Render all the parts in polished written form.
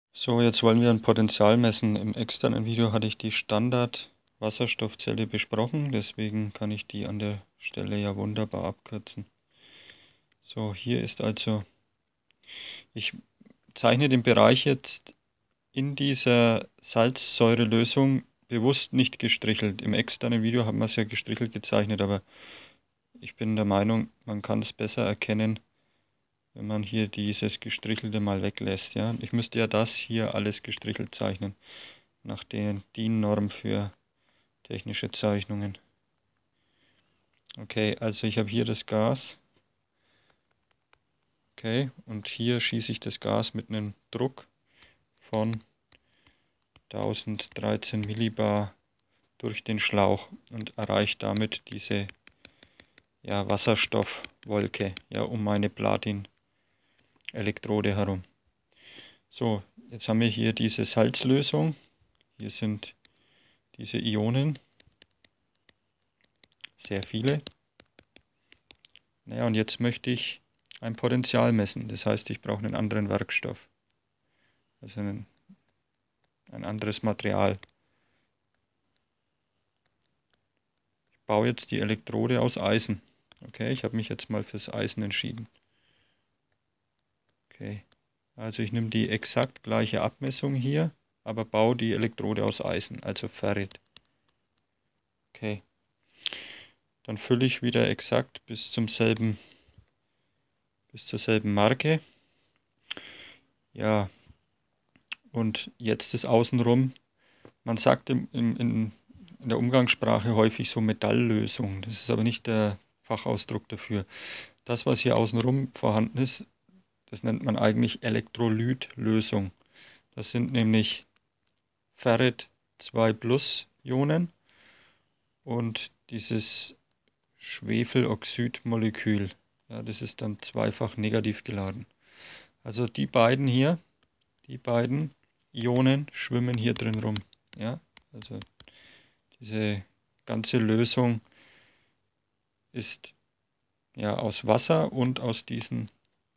So, jetzt wollen wir ein Potential messen. Im externen Video hatte ich die Standard-Wasserstoffzelle besprochen, deswegen kann ich die an der Stelle ja wunderbar abkürzen. So, hier ist also, ich zeichne den Bereich jetzt in dieser Salzsäurelösung bewusst nicht gestrichelt. Im externen Video haben wir es ja gestrichelt gezeichnet, aber ich bin der Meinung, man kann es besser erkennen, wenn man hier dieses Gestrichelte mal weglässt. Ja? Ich müsste ja das hier alles gestrichelt zeichnen, nach der DIN-Norm für technische Zeichnungen. Okay, also ich habe hier das Gas. Okay, und hier schieße ich das Gas mit einem Druck von 1013 Millibar durch den Schlauch und erreiche damit diese Wasserstoffwolke um meine Platin-Elektrode herum. So, jetzt haben wir hier diese Salzlösung. Hier sind diese Ionen, sehr viele. Naja, und jetzt möchte ich ein Potential messen. Das heißt, ich brauche einen anderen Werkstoff. Also ein anderes Material. Ich baue jetzt die Elektrode aus Eisen. Okay, ich habe mich jetzt mal fürs Eisen entschieden. Okay, also ich nehme die exakt gleiche Abmessung hier, aber baue die Elektrode aus Eisen, also Ferrit. Okay, dann fülle ich wieder exakt bis zur selben Marke. Ja, und jetzt ist außenrum, man sagt in der Umgangssprache häufig so Metalllösung. Das ist aber nicht der Fachausdruck dafür. Das, was hier außenrum vorhanden ist, das nennt man eigentlich Elektrolytlösung. Das sind nämlich Ferrit 2+ Ionen und dieses Schwefeloxidmolekül. Ja, das ist dann zweifach negativ geladen. Also die beiden Ionen schwimmen hier drin rum. Ja, also diese ganze Lösung ist aus Wasser und aus diesen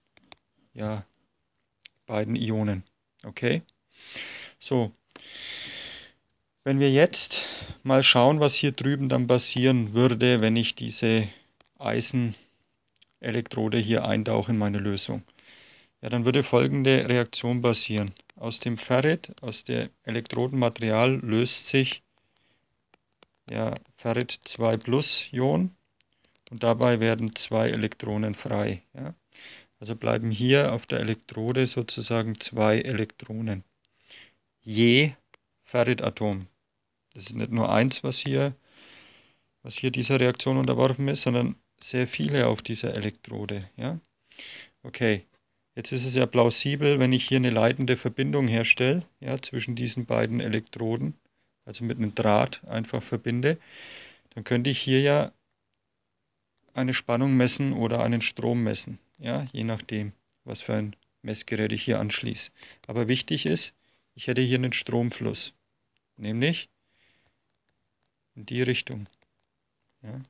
beiden Ionen. Okay? So, wenn wir jetzt mal schauen, was hier drüben dann passieren würde, wenn ich diese Eisenelektrode hier eintauche in meine Lösung. Ja, dann würde folgende Reaktion passieren. Aus dem Ferrit, aus dem Elektrodenmaterial löst sich Ferrit 2+ Ion und dabei werden 2 Elektronen frei. Ja. Also bleiben hier auf der Elektrode sozusagen 2 Elektronen je Ferritatom. Das ist nicht nur eins, was hier dieser Reaktion unterworfen ist, sondern sehr viele auf dieser Elektrode. Ja. Okay, jetzt ist es ja plausibel, wenn ich hier eine leitende Verbindung herstelle, zwischen diesen beiden Elektroden, also mit einem Draht einfach verbinde, dann könnte ich hier ja eine Spannung messen oder einen Strom messen, je nachdem, was für ein Messgerät ich hier anschließe. Aber wichtig ist, ich hätte hier einen Stromfluss, nämlich in die Richtung. Ja.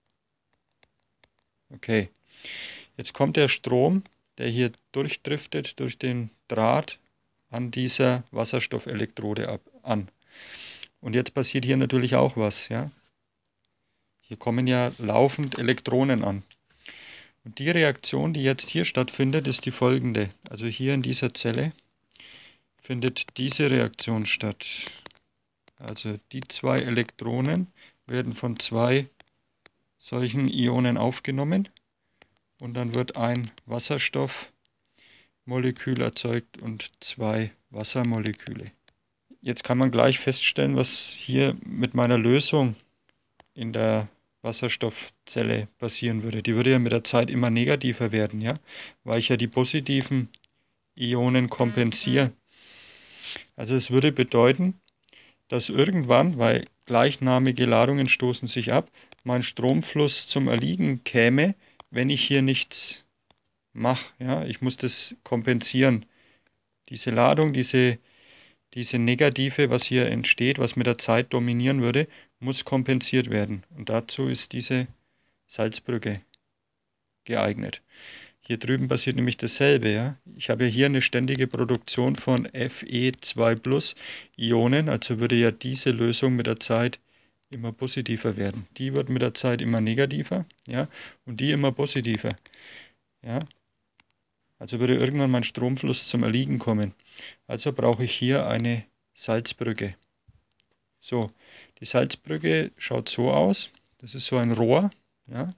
Okay, jetzt kommt der Strom, der hier durchdriftet durch den Draht an dieser Wasserstoffelektrode an. Und jetzt passiert hier natürlich auch was. Ja? Hier kommen ja laufend Elektronen an. Und die Reaktion, die jetzt hier stattfindet, ist die folgende. Also hier in dieser Zelle findet diese Reaktion statt. Also die 2 Elektronen werden von 2 solchen Ionen aufgenommen und dann wird ein Wasserstoffmolekül erzeugt und 2 Wassermoleküle. Jetzt kann man gleich feststellen, was hier mit meiner Lösung in der Wasserstoffzelle passieren würde. Die würde ja mit der Zeit immer negativer werden, weil ich ja die positiven Ionen kompensiere. Also es würde bedeuten, dass irgendwann, weil gleichnamige Ladungen stoßen sich ab, mein Stromfluss zum Erliegen käme, wenn ich hier nichts mache. Ja? Ich muss das kompensieren. Diese Ladung, diese Negative, was hier entsteht, was mit der Zeit dominieren würde, muss kompensiert werden. Und dazu ist diese Salzbrücke geeignet. Hier drüben passiert nämlich dasselbe. Ja? Ich habe ja hier eine ständige Produktion von Fe2+ Ionen, also würde ja diese Lösung mit der Zeit immer positiver werden. Die wird mit der Zeit immer negativer, ja, und die immer positiver. Ja? Also würde irgendwann mein Stromfluss zum Erliegen kommen. Also brauche ich hier eine Salzbrücke. So, die Salzbrücke schaut so aus. Das ist so ein Rohr. Ja?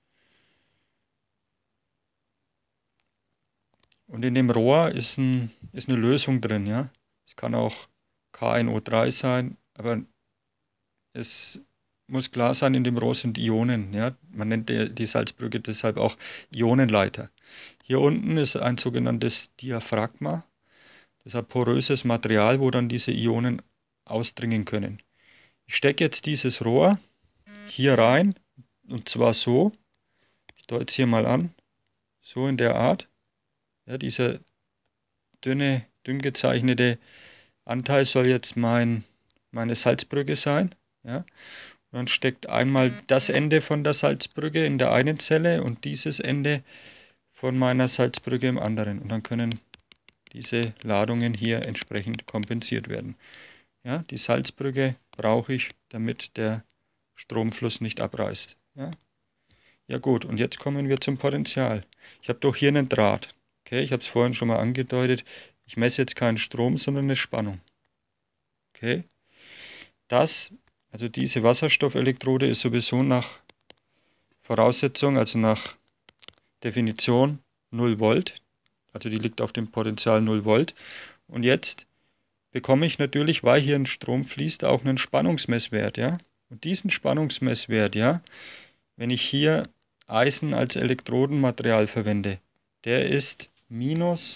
Und in dem Rohr ist eine Lösung drin. Ja? Es kann auch KNO3 sein, aber es muss klar sein, in dem Rohr sind Ionen. Ja? Man nennt die Salzbrücke deshalb auch Ionenleiter. Hier unten ist ein sogenanntes Diaphragma. Das ist ein poröses Material, wo dann diese Ionen ausdringen können. Ich stecke jetzt dieses Rohr hier rein, und zwar so. Ich deute es hier mal an. So in der Art. Ja, dieser dünn gezeichnete Anteil soll jetzt meine Salzbrücke sein. Ja. Und dann steckt einmal das Ende von der Salzbrücke in der einen Zelle und dieses Ende von meiner Salzbrücke im anderen. Und dann können diese Ladungen hier entsprechend kompensiert werden. Ja, die Salzbrücke brauche ich, damit der Stromfluss nicht abreißt. Ja. Ja gut, und jetzt kommen wir zum Potential. Ich habe doch hier einen Draht. Okay, ich habe es vorhin schon mal angedeutet. Ich messe jetzt keinen Strom, sondern eine Spannung. Okay, also diese Wasserstoffelektrode ist sowieso nach Voraussetzung, also nach Definition 0 Volt. Also die liegt auf dem Potential 0 Volt. Und jetzt bekomme ich natürlich, weil hier ein Strom fließt, auch einen Spannungsmesswert. Ja? Und diesen Spannungsmesswert, ja, wenn ich hier Eisen als Elektrodenmaterial verwende, der ist minus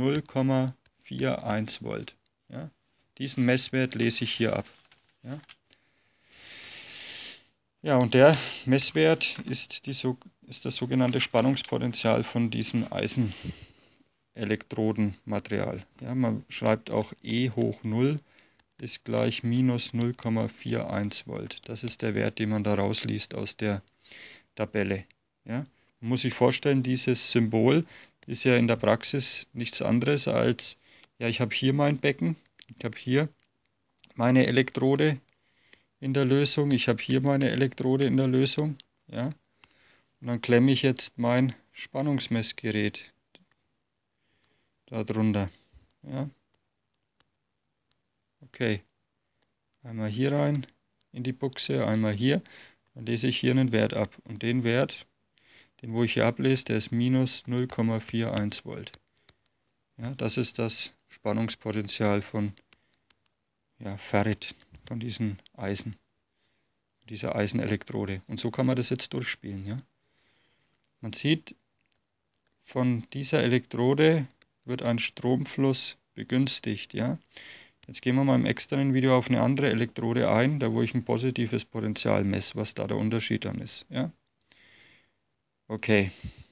0,41 Volt. Ja? Diesen Messwert lese ich hier ab. Ja? Ja, und der Messwert ist das sogenannte Spannungspotential von diesem Eisenelektrodenmaterial. Ja, man schreibt auch E hoch 0 ist gleich minus 0,41 Volt. Das ist der Wert, den man da rausliest aus der Tabelle. Ja? Man muss sich vorstellen, dieses Symbol ist ja in der Praxis nichts anderes als, ja, ich habe hier mein Becken, ich habe hier meine Elektrode in der Lösung, ich habe hier meine Elektrode in der Lösung, ja, und dann klemme ich jetzt mein Spannungsmessgerät darunter. Ja. Okay, einmal hier rein in die Buchse, einmal hier, dann lese ich hier einen Wert ab und den Wert, den wo ich hier ablese, der ist minus 0,41 Volt. Ja, das ist das Spannungspotential von Ferrit, von diesen Eisen, dieser Eisenelektrode. Und so kann man das jetzt durchspielen. Ja. Man sieht, von dieser Elektrode wird ein Stromfluss begünstigt. Ja. Jetzt gehen wir mal im externen Video auf eine andere Elektrode ein, da wo ich ein positives Potential messe, was da der Unterschied dann ist. Ja. Okay.